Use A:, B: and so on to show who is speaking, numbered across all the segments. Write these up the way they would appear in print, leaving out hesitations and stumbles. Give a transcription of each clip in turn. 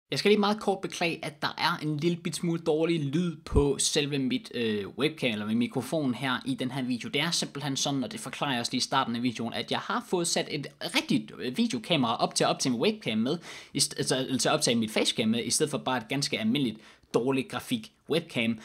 A: Jeg skal lige meget kort beklage, at der er en lille bit smule dårlig lyd på selve mit webcam eller min mikrofon her i den her video. Det er simpelthen sådan, og det forklarer jeg også lige i starten af videoen, at jeg har fået sat et rigtigt videokamera op til at optage mit webcam med, altså til at optage mit facecam med, i stedet for bare et ganske almindeligt dårligt grafik webcam.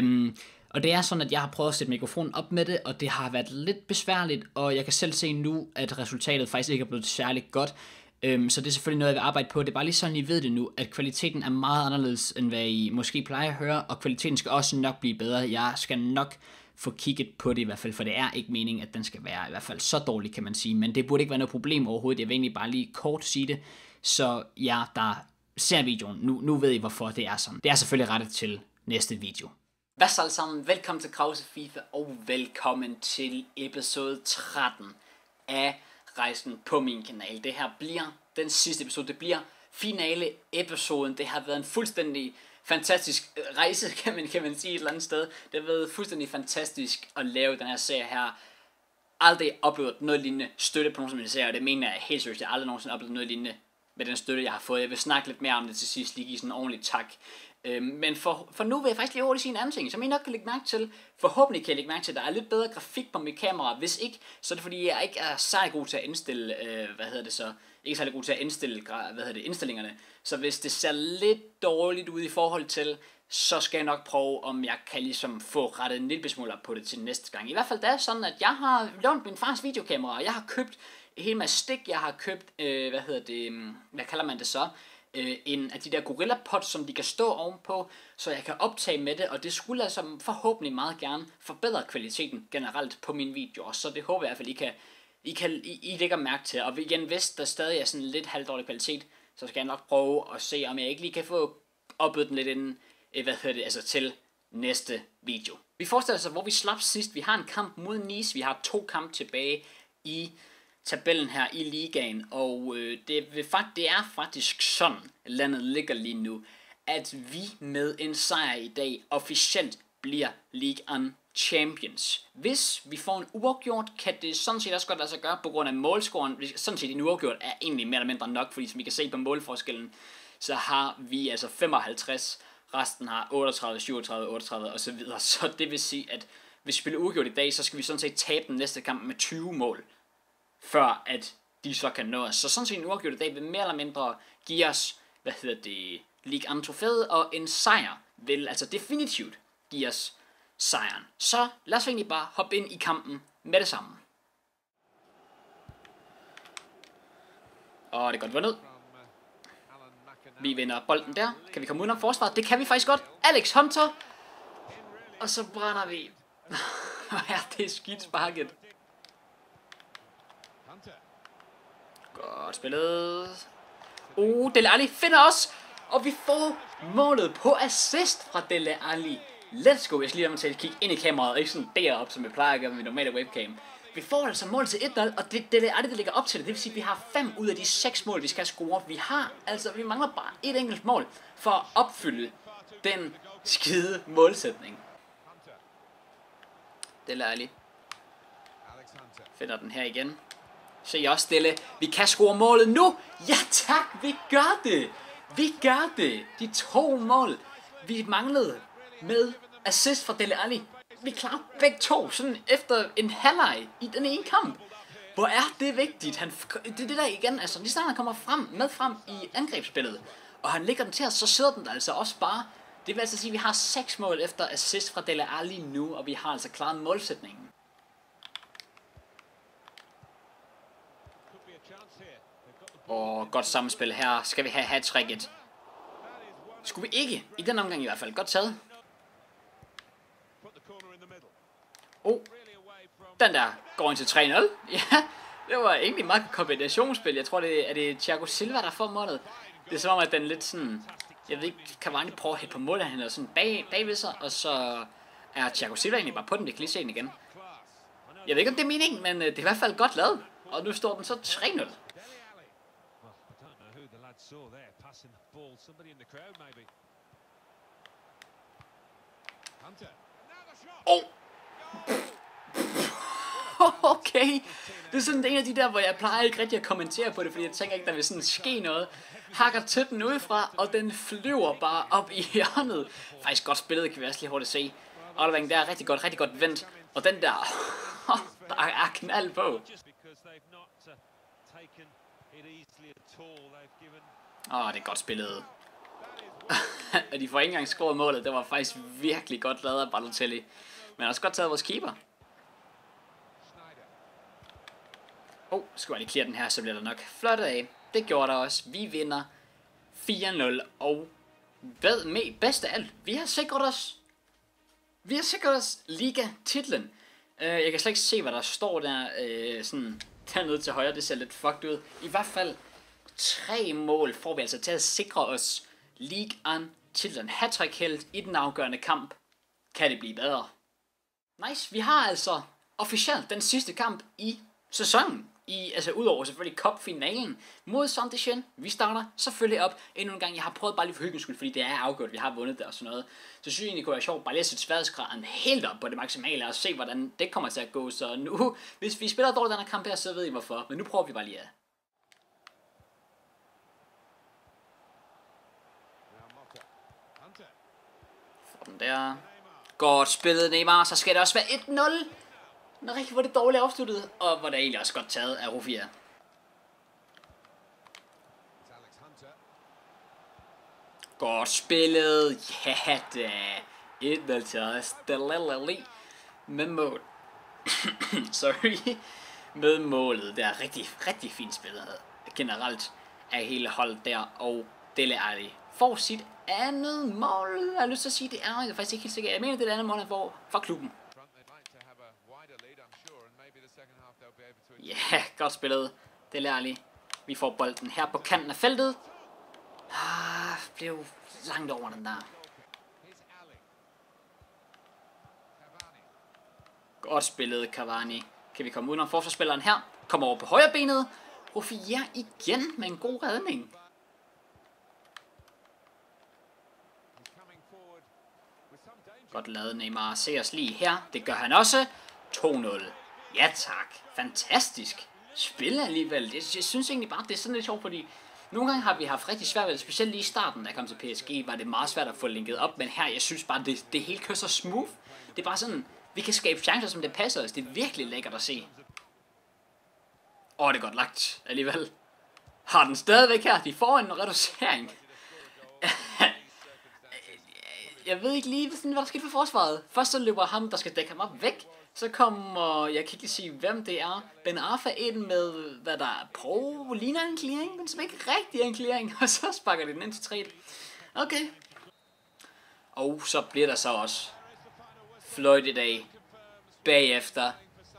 A: Og det er sådan, at jeg har prøvet at sætte mikrofonen op med det, og det har været lidt besværligt, og jeg kan selv se nu, at resultatet faktisk ikke er blevet særlig godt. Så det er selvfølgelig noget, jeg vil arbejde på. Det er bare lige sådan, I ved det nu, at kvaliteten er meget anderledes, end hvad I måske plejer at høre, og kvaliteten skal også nok blive bedre. Jeg skal nok få kigget på det i hvert fald, for det er ikke meningen, at den skal være i hvert fald så dårlig, kan man sige. Men det burde ikke være noget problem overhovedet. Jeg vil egentlig bare lige kort sige det, så jer, der ser videoen, nu ved I, hvorfor det er sådan. Det er selvfølgelig rettet til næste video. Hvad så alle sammen? Velkommen til Krause FIFA, og velkommen til episode 13 af rejsen på min kanal. Det her bliver den sidste episode. Det bliver finale episoden. Det har været en fuldstændig fantastisk rejse, kan man sige et eller andet sted. Det har været fuldstændig fantastisk at lave den her serie her. Aldrig oplevet noget lignende støtte på nogen som en serie, og det mener jeg helt seriøst. Jeg har aldrig nogensinde oplevet noget lignende med den støtte, jeg har fået. Jeg vil snakke lidt mere om det til sidst, lige give sådan en ordentlig tak. Men for nu vil jeg faktisk lige hurtigt sige en anden ting, som I nok kan lægge mærke til. Forhåbentlig kan jeg lægge mærke til, at der er lidt bedre grafik på mit kamera. Hvis ikke, så er det fordi, jeg ikke er særlig god til at indstille, ikke særlig god til at indstille, indstillingerne. Så hvis det ser lidt dårligt ud i forhold til, så skal jeg nok prøve, om jeg kan ligesom få rettet en lille smule op på det til næste gang. I hvert fald det er sådan, at jeg har lånt min fars videokamera, og jeg har købt en hel masse stik. Jeg har købt, hvad kalder man det så? En af de der Gorilla Pods, som de kan stå ovenpå, så jeg kan optage med det, og det skulle altså forhåbentlig meget gerne forbedre kvaliteten generelt på mine videoer, så det håber jeg i hvert fald, I lægger mærke til. Og igen, hvis der stadig er sådan lidt halvdårlig kvalitet, så skal jeg nok prøve at se, om jeg ikke lige kan få opbygget den lidt inden, til næste video. Vi forestiller os, hvor vi slap sidst. Vi har en kamp mod Nice, vi har 2 kampe tilbage i tabellen her i ligaen, og det er faktisk sådan, landet ligger lige nu, at vi med en sejr i dag officielt bliver Ligue 1 Champions. Hvis vi får en uafgjort, kan det sådan set også godt lade sig gøre på grund af målscoren. Sådan set en uafgjort er egentlig mere eller mindre nok, fordi som I kan se på målforskellen, så har vi altså 55, resten har 38, 37, 38 osv. Så det vil sige, at hvis vi spiller uafgjort i dag, så skal vi sådan set tabe den næste kamp med 20 mål. Før at de så kan nå os. Så sådan set en uafgjort i dag vil mere eller mindre give os, Ligue 1 trofæet, og en sejr vil altså definitivt give os sejren. Så lad os egentlig bare hoppe ind i kampen med det samme. Og det er godt vundet. Vi vinder bolden der. Kan vi komme udenom forsvaret? Det kan vi faktisk godt. Alex Hunter. Og så brænder vi. Ja, det er skidt sparket. Godt spillet. Dele Alli finder os, og vi får målet på assist fra Dele Alli. Let's go. Jeg skal lige have til at kigge ind i kameraet, og ikke sådan deroppe, som jeg plejer at gøre med mit normale webcam. Vi får altså mål til 1-0, og det er Dele Alli, der ligger op til det. Det vil sige, at vi har 5 ud af de 6 mål, vi skal score. Vi mangler bare et enkelt mål for at opfylde den skide målsætning. Dele Alli finder den her igen. Så jeg også stille. Vi kan score målet nu. Ja tak, vi gør det. Vi gør det. De 2 mål, vi manglede med assist fra Dele Alli. Vi klarer begge 2, sådan efter en halvleg i den ene kamp. Hvor er det vigtigt. Det er det der igen, altså lige snart han kommer frem i angrebsspillet, og han lægger den til os, så sidder den der altså også bare. Det vil altså sige, at vi har 6 mål efter assist fra Dele Alli nu, og vi har altså klaret målsætningen. Og godt sammenspil her. Skal vi have hat-tricket? Skulle vi ikke? I den omgang i hvert fald. Godt taget. Den der går ind til 3-0. Ja, det var egentlig meget kombinationsspil. Jeg tror, det er Thiago Silva, der får målet. Det er som om, at den lidt sådan... Jeg ved ikke, Cavani prøver at hætte på målet. Han er sådan bagved sig, og så er Thiago Silva egentlig bare på den. Vi kan lige se den igen. Jeg ved ikke, om det er meningen, men det er i hvert fald godt lavet. Og nu står den så 3-0.
B: Saw there passing the ball, somebody in the crowd maybe. Hunter.
A: Okay. Det er sådan en af de der, hvor jeg plejer ikke rigtig at kommentere på det, fordi jeg tænker ikke, der vil sådan ske noget. hakker til den udefra, og den flyver bare op i hjørnet. Faktisk godt spillet, kan vi også lige hurtigt se. Afleveringen der er rigtig godt vendt. Og den der, der er knald på. Det er godt spillet. Og de får ikke engang scoret målet. Det var faktisk virkelig godt lavet af Balotelli. Men også godt taget vores keeper. Skal jeg lige clear den her, så bliver der nok flot af. Det gjorde der også. Vi vinder 4-0. Og hvad med bedst af alt? Vi har sikret os liga-titlen. Jeg kan slet ikke se, hvad der står der sådan dernede til højre. Det ser lidt fucked ud. I hvert fald 3 mål får vi altså til at sikre os ligaen-titlen. Hattrick held i den afgørende kamp. Kan det blive bedre? Nice. Vi har altså officielt den sidste kamp i sæsonen. Altså udover selvfølgelig Cup-finalen mod Saint-Étienne. Vi starter selvfølgelig op endnu en gang. Jeg har prøvet bare lige for hyggens skyld, fordi det er afgjort, vi har vundet det og sådan noget. Så synes jeg egentlig, det kunne være sjovt bare lige at sætte sværhedsgraden helt op på det maksimale og se, hvordan det kommer til at gå. Så nu, hvis vi spiller dårligt den her kamp her, så ved I hvorfor. Men nu prøver vi bare lige at. Den der. Godt spillet, Neymar. Så skal det også være 1-0. Nå, rigtig hvor det dårligt afsluttet, og hvor det egentlig også godt taget af Rufia. Godt spillet. Ja da. 1-0 til os. Med mål. Sorry. Med målet. Det er rigtig fint spillet. Generelt af hele holdet der, og Dele Alli får sit andet mål. Jeg har lyst til at sige, det er jeg faktisk ikke helt sikker. Jeg mener, det er det andet mål, han får fra klubben. Ja, godt spillet. Det lærer lige. Vi får bolden her på kanten af feltet. Blev langt over den der. Godt spillet, Cavani. Kan vi komme udenom forsvarsspilleren her? Kommer over på højre benet. Rufia igen med en god redning. Godt lavet, Neymar. Se os lige her. Det gør han også. 2-0. Ja tak. Fantastisk. Spil alligevel. Jeg synes egentlig bare, det er sådan lidt sjovt, fordi nogle gange har vi haft rigtig svært ved det. Specielt lige i starten, da jeg kom til PSG, var det meget svært at få linket op. Men her, jeg synes bare, det hele kører så smooth. Det er bare sådan, vi kan skabe chancer, som det passer os. Det er virkelig lækkert at se. Det er godt lagt alligevel. Har den stadigvæk her. De får en reducering. Jeg ved ikke lige, hvad der sker for forsvaret. Først så løber ham, der skal dække ham op væk. Så kommer, jeg kan ikke sige, hvem det er. Ben Arfa ind med, hvad der ligner en clearing, men som ikke rigtig er en clearing. Og så sparker de den ind til 3. Okay. Og så bliver der så også fløjtet af bagefter.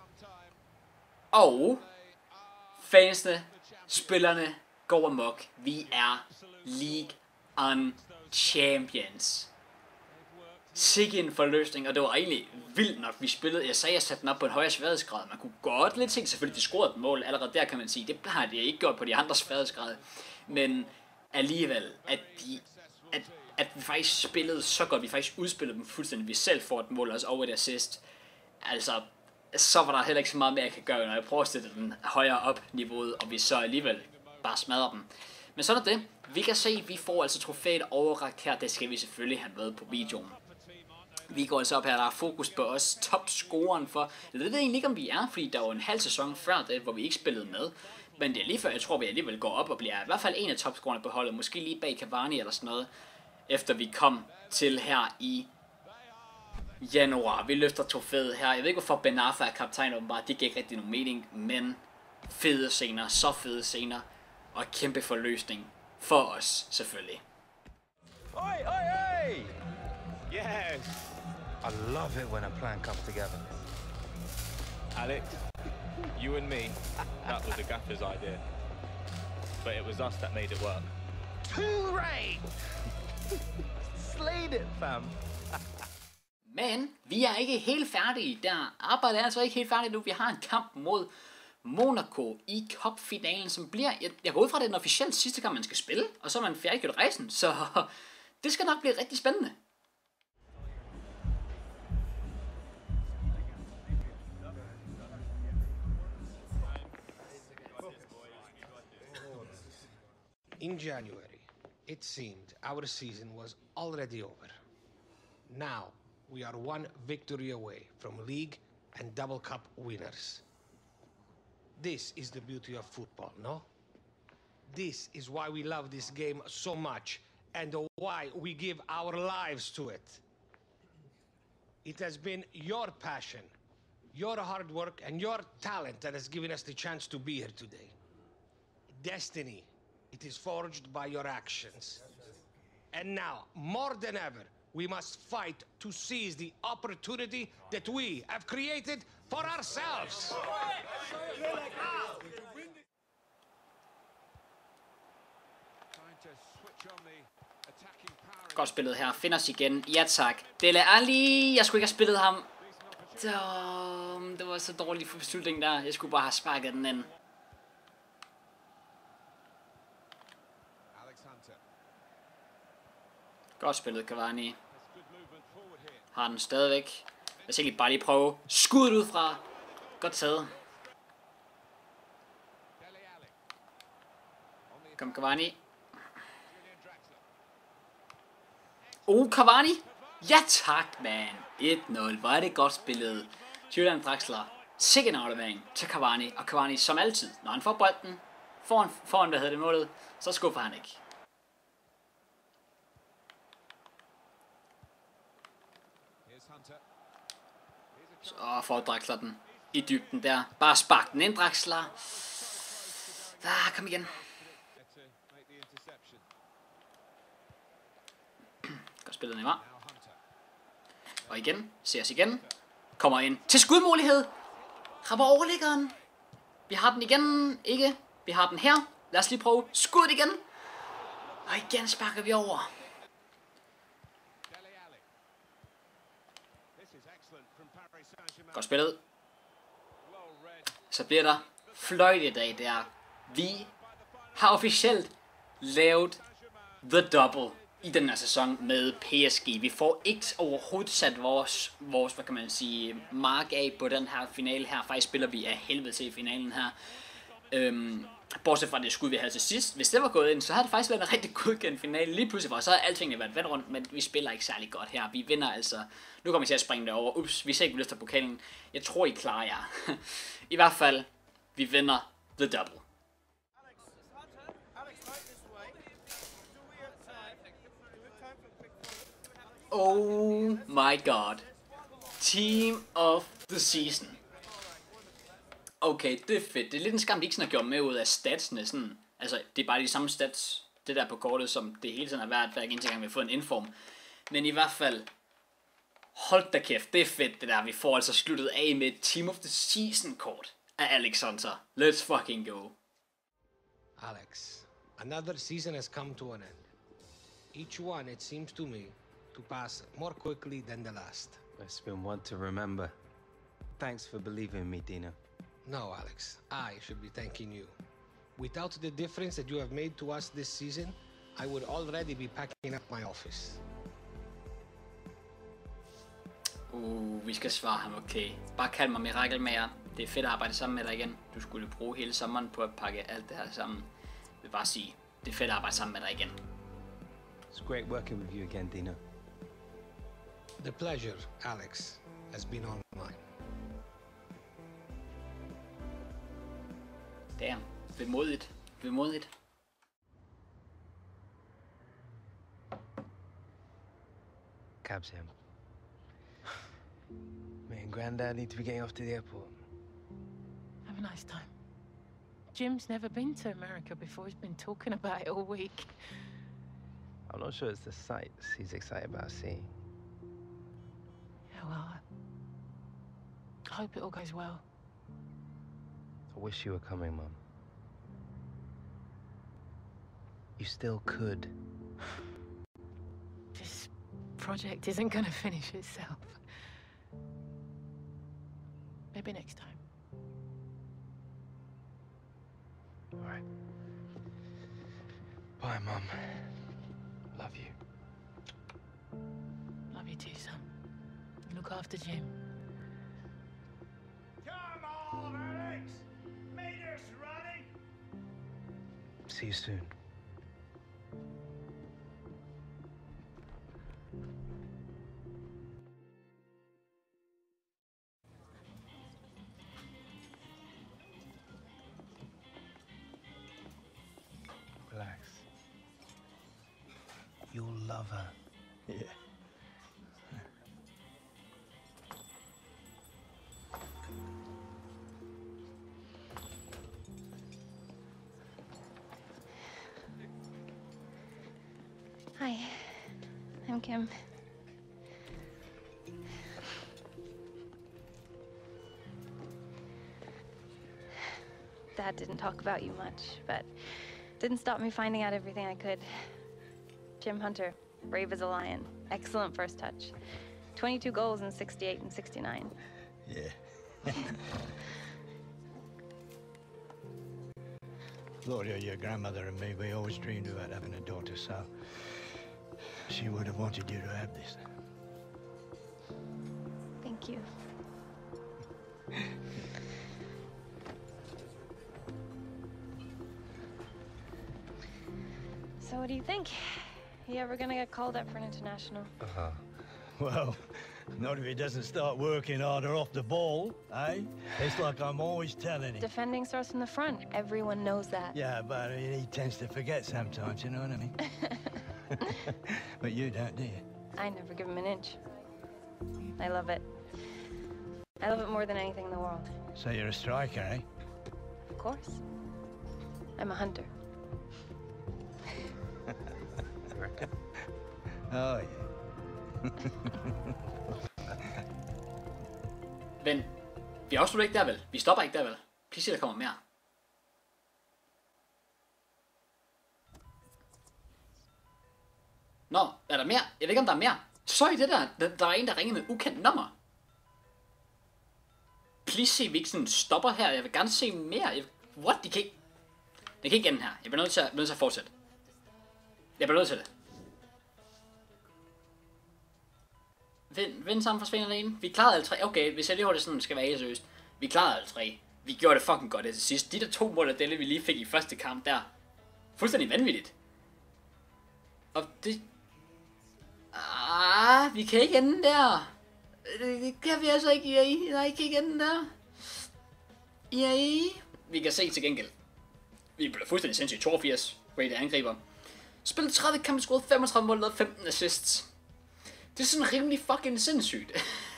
A: Og fansene, spillerne går amok. Vi er League Champions. Sikke en forløsning, og det var egentlig vildt nok, vi spillede. Jeg sagde, jeg satte den op på en højere sværhedsgrad. Man kunne godt lidt tænke, selvfølgelig de scorede et mål. Allerede der kan man sige, det har det ikke gjort på de andre sværhedsgrader. Men alligevel, at vi faktisk spillede så godt, vi faktisk udspillede dem fuldstændig. Vi selv får et mål også over et assist. Altså, så var der heller ikke så meget mere, jeg kan gøre, når jeg prøver at sætte den højere op niveauet, og vi så alligevel bare smadrer dem. Men sådan er det. Vi kan se, at vi får altså trofæet overrakt her. Det skal vi selvfølgelig have med på videoen. Vi går altså op her, der er fokus på os, topscoren for, jeg ved egentlig ikke om vi er, fordi der var en halv sæson før det, hvor vi ikke spillede med. Men det er lige før, jeg tror vi alligevel går op og bliver i hvert fald en af topscorerne på holdet, måske lige bag Cavani eller sådan noget, efter vi kom til her i januar. Vi løfter trofæet her, jeg ved ikke hvorfor Ben Arfa er kaptajn åbenbart, det giver ikke rigtig nogen mening, men fede scener, så fede scener, og kæmpe forløsning for os selvfølgelig.
C: Oi, oi, oi! Yes! I love it when a plan comes together.
D: Alex, you and me, that was the gaffer's idea. But it was us that made it work.
C: Too right! Slayed it, fam!
A: Men vi er ikke helt færdige. Der arbejdet er altså ikke helt færdigt nu. Vi har en kamp mod Monaco i Cup-finalen, som bliver, jeg går ud fra, det er den officielt sidste kamp, man skal spille, og så er man færdiggjort rejsen, så det skal nok blive rigtig spændende.
E: In January, It seemed our season was already over. Now, we are one victory away from league and double cup winners. This is the beauty of football, no? This is why we love this game so much and why we give our lives to it. It has been your passion, your hard work, and your talent that has given us the chance to be here today. Destiny, it is forged by your actions. And now, more than ever, we must fight to seize the opportunity that we have created for ourselves.
A: Godt spillet her. Finder os igen. Ja tak. Dele Alli. Jeg skulle ikke have spillet ham. Det var så dårlig beslutning der. Jeg skulle bare have sparket den ind. Godt spillet, Cavani. Har den stadigvæk. Jeg skal egentlig bare lige prøve skuddet ud fra. Godt taget. Kom, Cavani. Cavani. Ja tak, man. 1-0. Hvor er det godt spillet. Julian Draxler. Sikke en aflevering til Cavani. Og Cavani, som altid, når han får bolden foran hvad hedder det målet, så skuffer han ikke. Så får Draxler den i dybden der. Bare spark den ind, Draxler. Kom igen. Godt spillet, Neymar. Og igen. Ser os igen. Kommer ind til skudmulighed. Rammer overliggeren. Vi har den igen. Ikke. Vi har den her. Lad os lige prøve skuddet igen. Og igen sparker vi over. Godt spillet. Så bliver der fløjt i dag der. Vi har officielt lavet the double i den her sæson med PSG. Vi får ikke overhovedet sat vores hvad kan man sige, mark af på den her finale her. Faktisk spiller vi af helvede til finalen her. Bortset fra det skud, vi havde til sidst. Hvis det var gået ind, så havde det faktisk været en rigtig godkendt finale. Lige pludselig var så havde alting været vendt rundt, men vi spiller ikke særlig godt her. Vi vinder altså. Nu kommer vi til at springe det over. Ups, vi ser ikke, vi løfter pokalen. Jeg tror, I klarer jer. I hvert fald, vi vinder the double. Oh my god. Team of the season. Okay, det er fedt. Det er lidt en skam, de ikke sådan har gjort med ud af statsene. Sådan. Altså, det er bare de samme stats, det der på kortet, som det hele tiden har været, hver eneste gang vi har fået en inform. Men i hvert fald, hold da kæft, det er fedt det der. Vi får altså sluttet af med et Team of the Season kort af Alex Hunter. Let's fucking go.
E: Alex, another season has come to an end. Each one, it seems to me, to pass more quickly than the last.
F: It's been one to remember. Thanks for believing in me, Dino.
E: No, Alex, I should be thanking you. Without the difference that you have made to us this season, I would already be packing up my office.
A: Vi skal svare ham, okay. Bare kald mig mirakelmager. Det er fedt at arbejde sammen med dig igen. Du skulle bruge hele sommeren på at pakke alt det her sammen. Jeg vil bare sige, det er fedt at arbejde sammen med dig igen.
F: It's great working with you again, Dino.
E: The pleasure, Alex, has been all mine.
A: Damn. Vemodigt. Vemodigt.
F: Cab's him. Me and Granddad need to be getting off to the airport.
G: Have a nice time. Jim's never been to America before. He's been talking about it all week.
F: I'm not sure it's the sights he's excited about seeing.
G: Yeah, well, I hope it all goes well.
F: I wish you were coming, Mum. You still could.
G: This project isn't gonna finish itself. Maybe next time.
F: All right. Bye, Mum. Love you.
G: Love you too, son. Look after Jim.
C: Come on, Alex! Meters running!
F: See you soon.
C: You'll love her.
F: Yeah.
H: Hi, I'm Kim. Dad didn't talk about you much, but didn't stop me finding out everything I could. Jim Hunter, brave as a lion, excellent first touch. 22 goals in 68 and 69.
C: Yeah. Gloria, your grandmother and me, we always dreamed about having a daughter, so she would have wanted you to have this.
H: Thank you. So what do you think? You ever gonna get called up for an international?
C: Well, not if he doesn't start working harder off the ball, eh? It's like I'm always telling him.
H: Defending starts from the front. Everyone knows that.
C: Yeah, but I mean, he tends to forget sometimes, you know what I mean? But you don't, do you?
H: I never give him an inch. I love it. I love it more than anything in the world.
C: So you're a striker, eh?
H: Of course. I'm a hunter.
C: Oh, yeah.
A: Men, vi afslutter ikke der vel? Vi stopper ikke der vel? Please sig, der kommer mere. Nå, er der mere? Jeg ved ikke, om der er mere. Så i det der var en, der ringede med ukendt nummer. Please se, vi ikke sådan stopper her. Jeg vil gerne se mere. What? Det kan ikke ende her. Jeg bliver nødt til at fortsætte. Jeg bliver nødt til det. Vind sammen forsvinder den ene. Vi klarede alle tre. Okay, hvis jeg lige hurtigt sådan skal være helt seriøst. Vi klarede alle tre. Vi gjorde det fucking godt til sidst. De der 2 mål af Delle, vi lige fik i første kamp der. Fuldstændig vanvittigt. Og det... vi kan ikke ende der. Det kan vi altså ikke, EA. Nej, kan ikke ende der. EA. Vi kan se til gengæld. Vi blev fuldstændig sindssygt 82 rated angriber. Spillet 30 kampe, scoret 35 mål, lavet 15 assists. Det er sådan rimelig fucking sindssygt.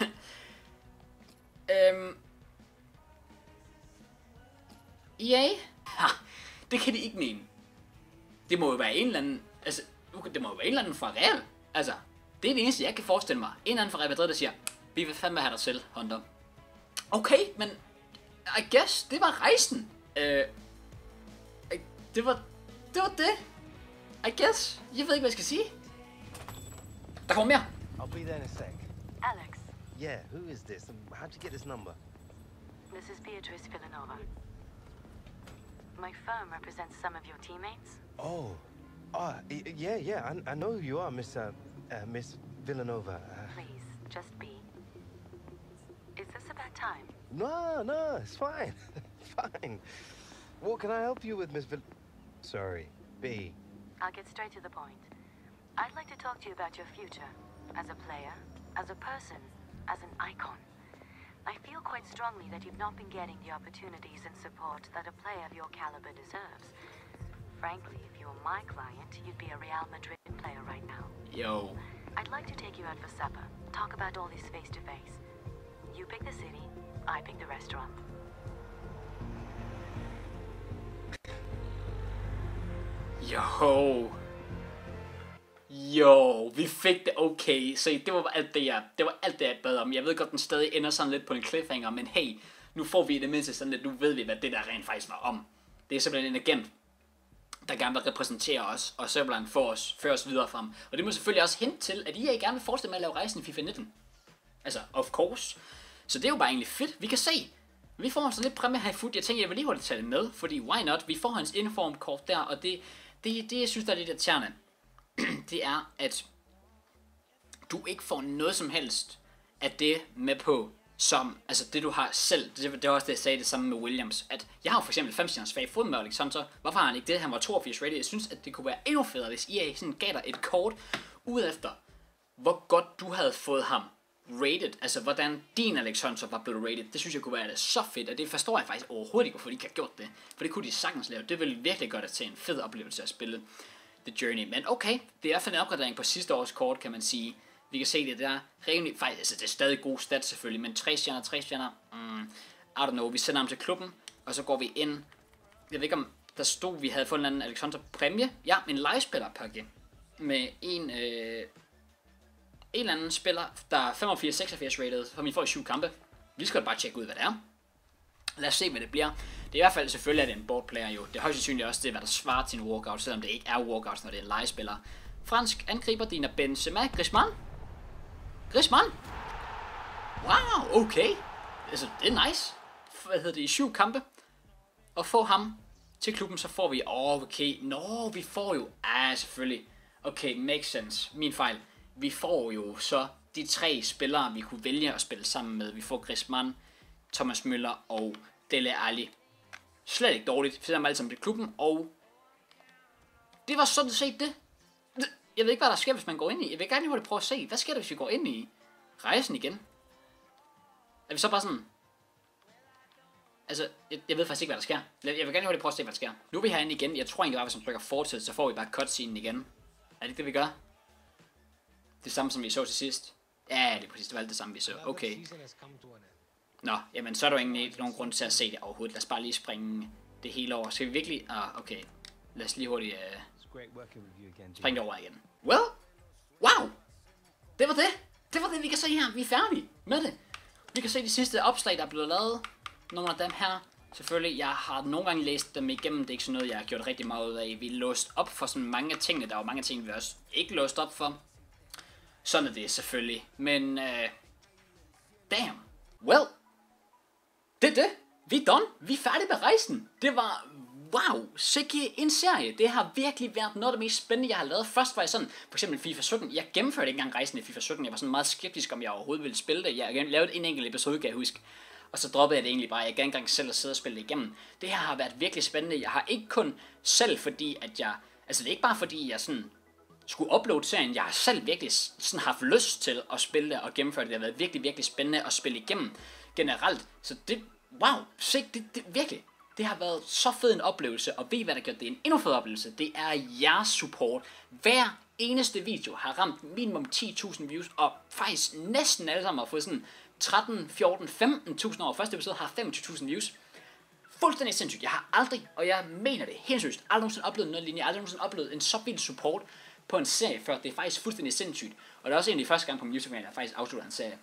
A: Ha, det kan de ikke mene. Det må jo være en eller anden... Altså, det må jo være en eller anden fra Real. Altså, det er det eneste, jeg kan forestille mig. En eller anden fra Real Madrid, der siger, vi vil fandme have dig selv, Hunter. Okay, men... I guess, det var rejsen. Det var det. I guess. Jeg ved ikke, hvad jeg skal sige. Der kommer mere.
F: I'll be there in a sec.
I: Alex,
F: Yeah, who is this? How'd you get this number?
I: this is Beatrice Villanova. My firm represents some of your teammates.
F: Oh. Yeah. I know who you are, Miss Villanova.
I: Please, just be. Is this a bad time?
F: No, it's fine. Fine. What can I help you with, Sorry, B.
I: I'll get straight to the point. I'd like to talk to you about your future. As a player, as a person, as an icon. I feel quite strongly that you've not been getting the opportunities and support that a player of your caliber deserves. Frankly, if you were my client, you'd be a Real Madrid player right now.
A: Yo.
I: I'd like to take you out for supper, talk about all this face to face. You pick the city, I pick the restaurant.
A: Jo, vi fik det okay. Så det var alt det, jeg bad om. Jeg ved godt, den stadig ender sådan lidt på en cliffhanger, men hey, nu får vi det mindste sådan lidt, nu ved vi, hvad det der rent faktisk var om. Det er simpelthen en agent, der gerne vil repræsentere os, og simpelthen føre os videre frem. Og det må selvfølgelig også hente til, at I gerne vil fortsætte med at lave rejsen i FIFA 19. Altså, of course. Så det er jo bare egentlig fedt. Vi kan se. Vi får så lidt præmie her i foot. Jeg tænker, jeg vil lige hurtigt tage det med, fordi why not? Vi får hans informkort der, og det jeg synes, der er lidt irriterende, det er, at du ikke får noget som helst af det med på, som, altså det du har selv, det var også det, jeg sagde det samme med Williams, at jeg har for eksempel 5-stjerners fag fod med Alexander, hvorfor har han ikke det, han var 82 rated, jeg synes, at det kunne være endnu federe, hvis EA sådan gav dig et kort, ud efter, hvor godt du havde fået ham rated, altså hvordan din Alex Hunter var blevet rated, det synes jeg kunne være så fedt, og det forstår jeg faktisk overhovedet ikke, hvorfor de ikke har gjort det, for det kunne de sagtens lave, det ville virkelig gøre det til en fed oplevelse at spille. The Journey. Men okay, det er i hvert fald en opgradering på sidste års kort, kan man sige. Vi kan se det der rimelig, faktisk, altså det er stadig gode stats selvfølgelig, men 3 stjerner, I don't know, vi sender ham til klubben, og så går vi ind, jeg ved ikke om der stod, vi havde fået en anden Alexander præmie, ja, en legespillerpakke, med en eller anden spiller, der er 85-86 rated, som vi får i 7 kampe. Vi skal bare tjekke ud, hvad det er. Lad os se, hvad det bliver. Det er i hvert fald selvfølgelig, at det er en boardplayer jo. Det er højst sandsynligt også det, hvad der svarer til en walkout, selvom det ikke er walkouts, når det er en legespiller. Fransk angriber, Dina Benzema. Griezmann. Wow, okay. Altså, det er nice. Hvad hedder det, i 7 kampe. Og få ham til klubben, så får vi, okay, vi får jo, selvfølgelig. Okay, makes sense. Min fejl. Vi får jo så de 3 spillere, vi kunne vælge at spille sammen med. Vi får Griezmann, Thomas Müller og Dele Alli. Slet ikke dårligt. Vi sætter dem alle sammen til klubben, og det var sådan set det. Jeg ved ikke, hvad der sker, hvis man går ind i. Jeg vil gerne lige prøve at se. Hvad sker der, hvis vi går ind i rejsen igen? Er vi så bare sådan... Altså, jeg ved faktisk ikke, hvad der sker. Jeg vil gerne lige prøve at se, hvad der sker. Nu er vi herinde igen. Jeg tror egentlig bare, hvis man trykker fortsæt, så får vi bare cutscene igen. Er det ikke det, vi gør? Det samme, som vi så til sidst. Ja, det er præcis. Det var alt det samme, vi så. Okay. Nå, jamen så er der jo ikke nogen grund til at se det overhovedet. Lad os bare lige springe det hele over. Skal vi virkelig... okay. Lad os lige hurtigt springe det over igen. Well, wow! Det var det. Det var det, vi kan se her. Vi er færdige med det. Vi kan se de sidste opslag, der er blevet lavet. Nogle af dem her. Selvfølgelig, jeg har nogle gange læst dem igennem. Det er ikke sådan noget, jeg har gjort rigtig meget ud af. Vi er låst op for sådan mange af tingene. Der er jo mange ting, vi også ikke låst op for. Sådan er det selvfølgelig. Men, damn. Well. Det er det. Vi er done. Vi er færdige med rejsen. Det var, wow, sikke en serie. Det har virkelig været noget af det mest spændende, jeg har lavet. Først var jeg sådan, for eksempel FIFA 17. Jeg gennemførte ikke engang rejsen i FIFA 17. Jeg var sådan meget skeptisk, om jeg overhovedet ville spille det. Jeg lavede en enkelt episode, kan jeg huske. Og så droppede jeg det egentlig bare. Jeg gav engang selv at sidde og spille det igennem. Det her har været virkelig spændende. Jeg har ikke kun selv, fordi at jeg... Altså det er ikke bare fordi, jeg sådan skulle uploade serien. Jeg har selv virkelig sådan haft lyst til at spille det og gennemføre det. Det har været virkelig, virkelig spændende at spille igennem generelt. Så det... Wow, det virkelig. Det har været så fed en oplevelse, og ved hvad der gør det en endnu fed oplevelse? Det er jeres support. Hver eneste video har ramt minimum 10.000 views, og faktisk næsten alle sammen har fået sådan 13, 14, 15.000 over. Første episode har 25.000 views. Fuldstændig sindssygt. Jeg har aldrig, og jeg mener det helt seriøst, aldrig nogensinde oplevet noget lignende. Jeg har aldrig nogensinde oplevet en så vild support på en serie før. Det er faktisk fuldstændig sindssygt. Og det er også en af de første gange på min YouTube-kanal, jeg faktisk afslutter en serie.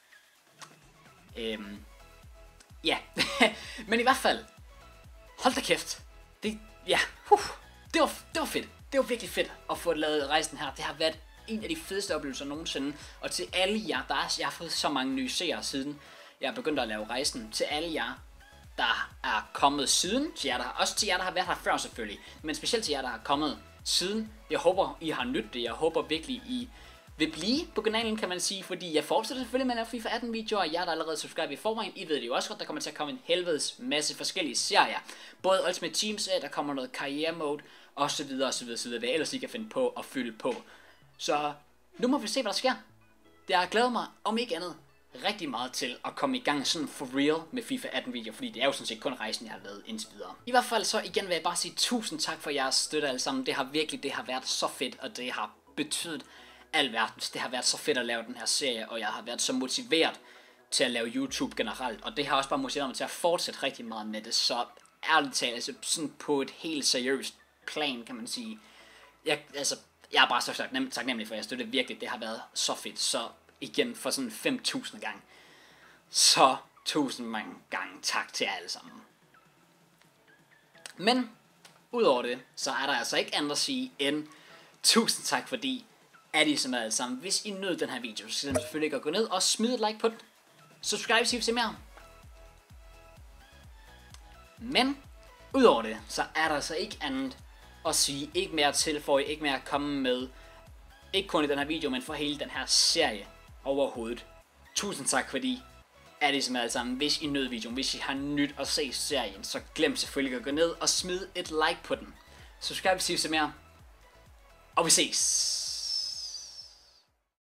A: Ja, men i hvert fald, hold da kæft, det var fedt, det var virkelig fedt at få lavet rejsen her. Det har været en af de fedeste oplevelser nogensinde, og til alle jer, jeg har fået så mange nye seere siden jeg er begyndt at lave rejsen, til alle jer, der er kommet siden, til jer, også til jer, der har været her før selvfølgelig, men specielt til jer, der har kommet siden. Jeg håber, I har nydt det, jeg håber virkelig, I vil blive på kanalen, kan man sige, fordi jeg fortsætter selvfølgelig med at lave FIFA 18 videoer, og jer, der allerede subscriber i forvejen, I ved det jo også godt, der kommer til at komme en helvedes masse forskellige serier. Både Ultimate Team serie, der kommer noget karriere mode, og så videre, hvad ellers I kan finde på at fylde på. Så nu må vi se, hvad der sker. Det har glædet mig, om ikke andet, rigtig meget til at komme i gang sådan for real med FIFA 18 videoer, fordi det er jo sådan set kun rejsen, jeg har lavet indtil videre. I hvert fald så igen vil jeg bare sige tusind tak for jeres støtte alle sammen. Det har været så fedt, og det har betydet alverdens. Det har været så fedt at lave den her serie, og jeg har været så motiveret til at lave YouTube generelt, og det har også bare motiveret mig til at fortsætte rigtig meget med det, så ærligt talt, altså sådan på et helt seriøst plan, kan man sige. Jeg er bare så taknemmelig for, at jeg støtter virkelig. Det har været så fedt, så igen for sådan 5.000 gange. Så 1000 mange gange tak til jer alle sammen. Men udover det, så er der altså ikke andet at sige end tusind tak, fordi at I som alle sammen. Hvis I nød den her video, så skal I selvfølgelig ikke gå ned og smide et like på den. Subscribe, hvis I vil se mere. Men udover det, så er der altså ikke andet at sige. Ikke mere at tilføje, ikke mere at komme med. Ikke kun i den her video, men for hele den her serie overhovedet. Tusind tak, fordi at I som alle sammen. Hvis I nød videoen, hvis I har nyt at se serien, så glem selvfølgelig at gå ned og smide et like på den. Subscribe, hvis I vil se mere. Og vi ses.